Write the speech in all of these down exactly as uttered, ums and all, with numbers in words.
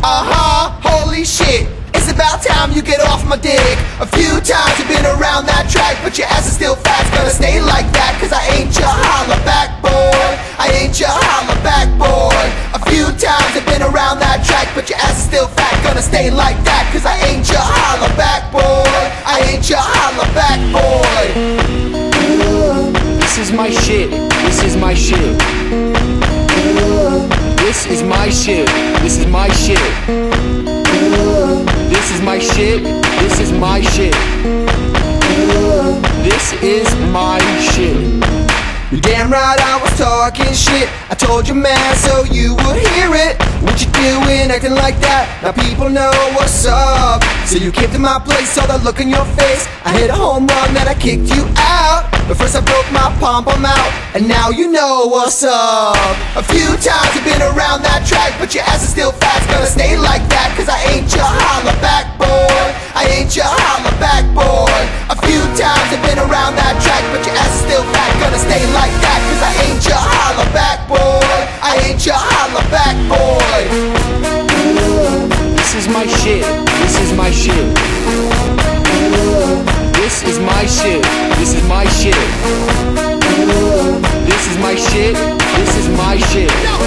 Uh-huh, holy shit, it's about time you get off my dick. A few times you've been around that track, but your ass is still fat, gonna stay like that. Cause I ain't your holla back boy, I ain't your holla back boy. A few times you've been around that track, but your ass is still fat, gonna stay like that. Cause I ain't your holla back boy, I ain't your holla back boy. This is my shit, this is my shit. This is my shit, this is my shit. This is my shit, this is my shit. This is my shit. You're damn right I was talking shit. I told you man so you would hear it. What you doing acting like that? Now people know what's up. So you came to my place, saw the look in your face. I hit a home run, then I kicked you out. But first I broke my pom-pom out, and now you know what's up. A few times you've been around that track, but your ass is still fat, it's gonna stay like that. Cause I ain't your holla back boy, I ain't your holla back boy. A few times you've been around that track, but your ass is still fat, gonna stay like that. Cause I ain't your holla back boy, I ain't your holla back boy. This is my shit, this is my shit. This is my shit, this is my shit. This is my shit, this is my shit.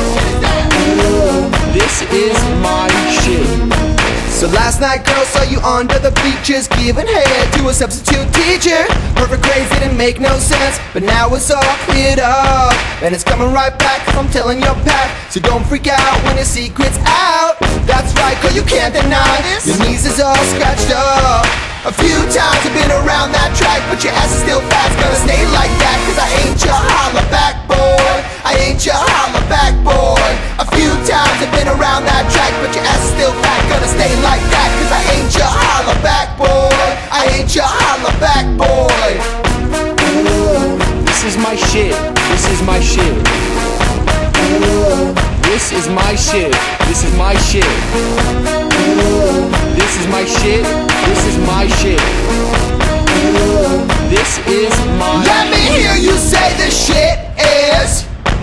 This is my shit. So last night girl saw you under the bleachers, giving head to a substitute teacher. Perfect grades didn't make no sense, but now it's all cleared up. And it's coming right back, I'm telling your pack. So don't freak out when your secret's out. That's right, girl, you can't deny this. Your knees is all scratched up. A few times you've been around that track, but your ass is still fat, it's gonna stay like that. Cause I ain't your holla back boy, I ain't your holla back boy. A few times you've been around that track, but your ass is still fat, gonna stay like that. Cause I ain't your holla back boy, I ain't your holla back boy. This is my shit, this is my shit. This is my shit, this is my shit. This is my shit, this is my shit. This is my Let me hear you say this shit is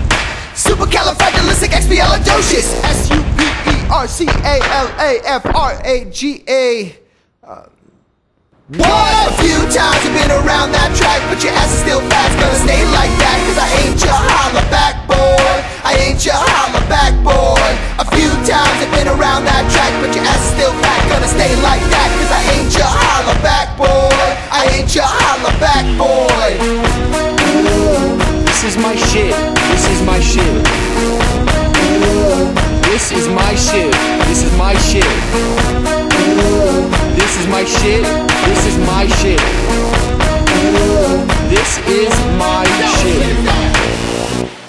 supercalifragilisticexpialidocious. S U P E R C A L A F R A G A. Uh, what? A few times you've been around that track, but your ass is still fat, it's gonna stay like that. Cause I ain't your holla back boy, I ain't your holla back boy. A few times you've been around that track, but your ass is still fat, gonna stay like that. Cause I ain't your holla back boy, I ain't your holla back boy. This is my shit, this is my shit. This is my shit, this is my shit. This is my shit, this is my shit. This is my shit.